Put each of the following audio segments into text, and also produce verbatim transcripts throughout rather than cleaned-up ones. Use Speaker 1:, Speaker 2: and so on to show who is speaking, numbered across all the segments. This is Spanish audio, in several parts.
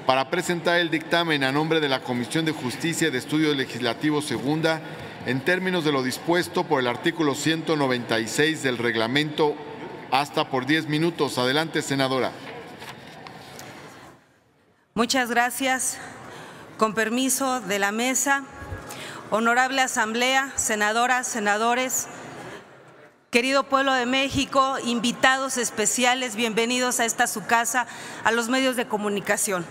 Speaker 1: para presentar el dictamen a nombre de la Comisión de Justicia y de Estudios Legislativos Segunda, en términos de lo dispuesto por el artículo ciento noventa y seis del reglamento, hasta por diez minutos. Adelante, senadora.
Speaker 2: Muchas gracias. Con permiso de la mesa, honorable Asamblea, senadoras, senadores, querido pueblo de México, invitados especiales, bienvenidos a esta su casa, a los medios de comunicación.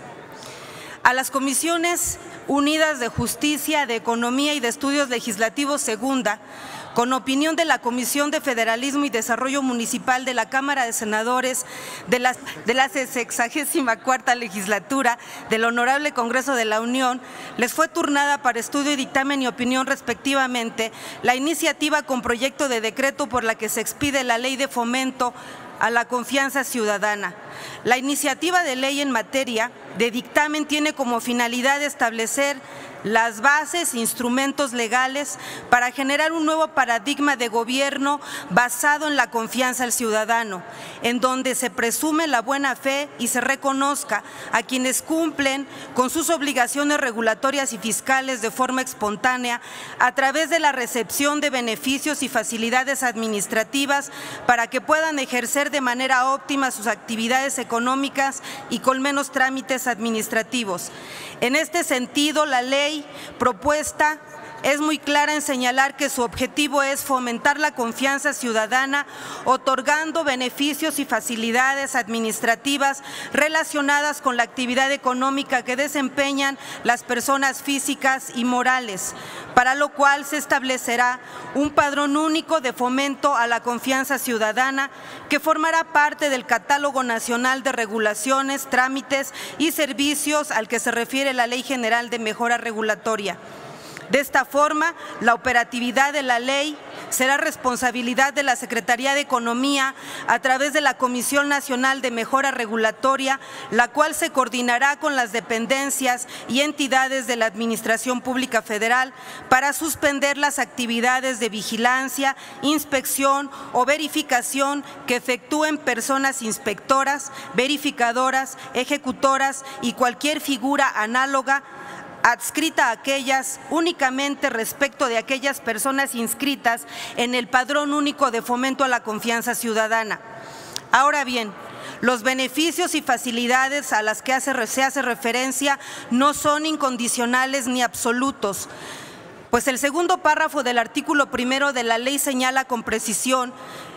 Speaker 2: A las Comisiones Unidas de Justicia, de Economía y de Estudios Legislativos Segunda, con opinión de la Comisión de Federalismo y Desarrollo Municipal de la Cámara de Senadores de la, de la sexagésima cuarta legislatura del Honorable Congreso de la Unión, les fue turnada para estudio, dictamen y opinión respectivamente la iniciativa con proyecto de decreto por la que se expide la Ley de Fomento a la Confianza Ciudadana. La iniciativa de ley en materia de dictamen tiene como finalidad establecer las bases e instrumentos legales para generar un nuevo paradigma de gobierno basado en la confianza al ciudadano, en donde se presume la buena fe y se reconozca a quienes cumplen con sus obligaciones regulatorias y fiscales de forma espontánea a través de la recepción de beneficios y facilidades administrativas para que puedan ejercer de manera óptima sus actividades económicas y con menos trámites administrativos. En este sentido, la ley propuesta es muy clara en señalar que su objetivo es fomentar la confianza ciudadana, otorgando beneficios y facilidades administrativas relacionadas con la actividad económica que desempeñan las personas físicas y morales, para lo cual se establecerá un padrón único de fomento a la confianza ciudadana que formará parte del Catálogo Nacional de Regulaciones, Trámites y Servicios al que se refiere la Ley General de Mejora Regulatoria. De esta forma, la operatividad de la ley será responsabilidad de la Secretaría de Economía a través de la Comisión Nacional de Mejora Regulatoria, la cual se coordinará con las dependencias y entidades de la Administración Pública Federal para suspender las actividades de vigilancia, inspección o verificación que efectúen personas inspectoras, verificadoras, ejecutoras y cualquier figura análoga adscrita a aquellas únicamente respecto de aquellas personas inscritas en el Padrón Único de Fomento a la Confianza Ciudadana. Ahora bien, los beneficios y facilidades a las que hace, se hace referencia no son incondicionales ni absolutos, pues el segundo párrafo del artículo primero de la ley señala con precisión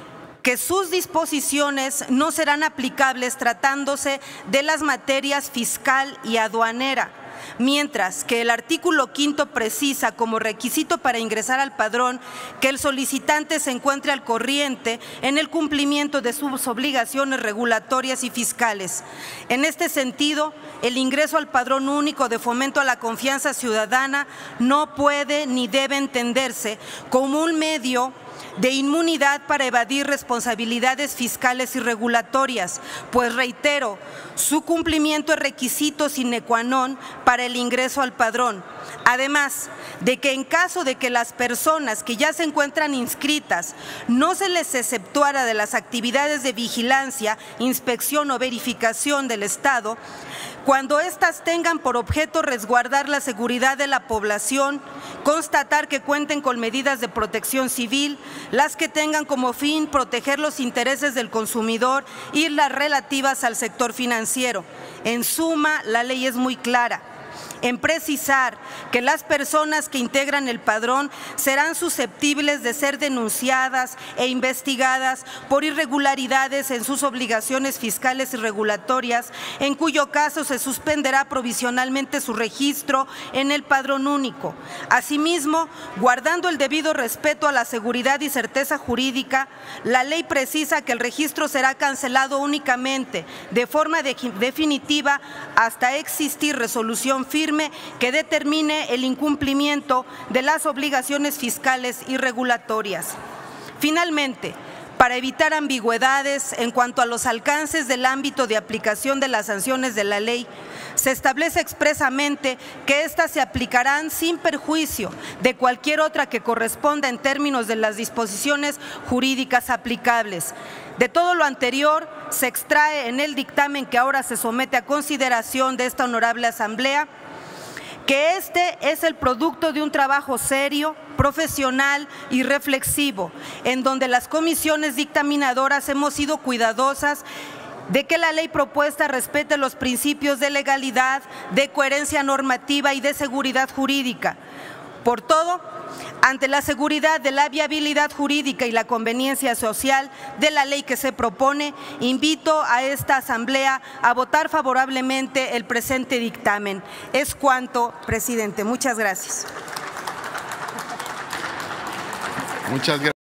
Speaker 2: que sus disposiciones no serán aplicables tratándose de las materias fiscal y aduanera, mientras que el artículo quinto precisa como requisito para ingresar al padrón que el solicitante se encuentre al corriente en el cumplimiento de sus obligaciones regulatorias y fiscales. En este sentido, el ingreso al Padrón Único de Fomento a la Confianza Ciudadana no puede ni debe entenderse como un medio de inmunidad para evadir responsabilidades fiscales y regulatorias, pues reitero, su cumplimiento es requisito sine qua non para el ingreso al padrón. Además de que en caso de que las personas que ya se encuentran inscritas no se les exceptuara de las actividades de vigilancia, inspección o verificación del Estado, cuando éstas tengan por objeto resguardar la seguridad de la población, constatar que cuenten con medidas de protección civil, las que tengan como fin proteger los intereses del consumidor y las relativas al sector financiero. En suma, la ley es muy clara en precisar que las personas que integran el padrón serán susceptibles de ser denunciadas e investigadas por irregularidades en sus obligaciones fiscales y regulatorias, en cuyo caso se suspenderá provisionalmente su registro en el Padrón Único. Asimismo, guardando el debido respeto a la seguridad y certeza jurídica, la ley precisa que el registro será cancelado únicamente de forma de definitiva hasta existir resolución firme que determine el incumplimiento de las obligaciones fiscales y regulatorias. Finalmente, para evitar ambigüedades en cuanto a los alcances del ámbito de aplicación de las sanciones de la ley, se establece expresamente que éstas se aplicarán sin perjuicio de cualquier otra que corresponda en términos de las disposiciones jurídicas aplicables. De todo lo anterior, se extrae en el dictamen que ahora se somete a consideración de esta honorable Asamblea que este es el producto de un trabajo serio, profesional y reflexivo, en donde las comisiones dictaminadoras hemos sido cuidadosas de que la ley propuesta respete los principios de legalidad, de coherencia normativa y de seguridad jurídica. Por todo, ante la seguridad de la viabilidad jurídica y la conveniencia social de la ley que se propone, invito a esta Asamblea a votar favorablemente el presente dictamen. Es cuanto, presidente. Muchas gracias.
Speaker 1: Muchas gracias.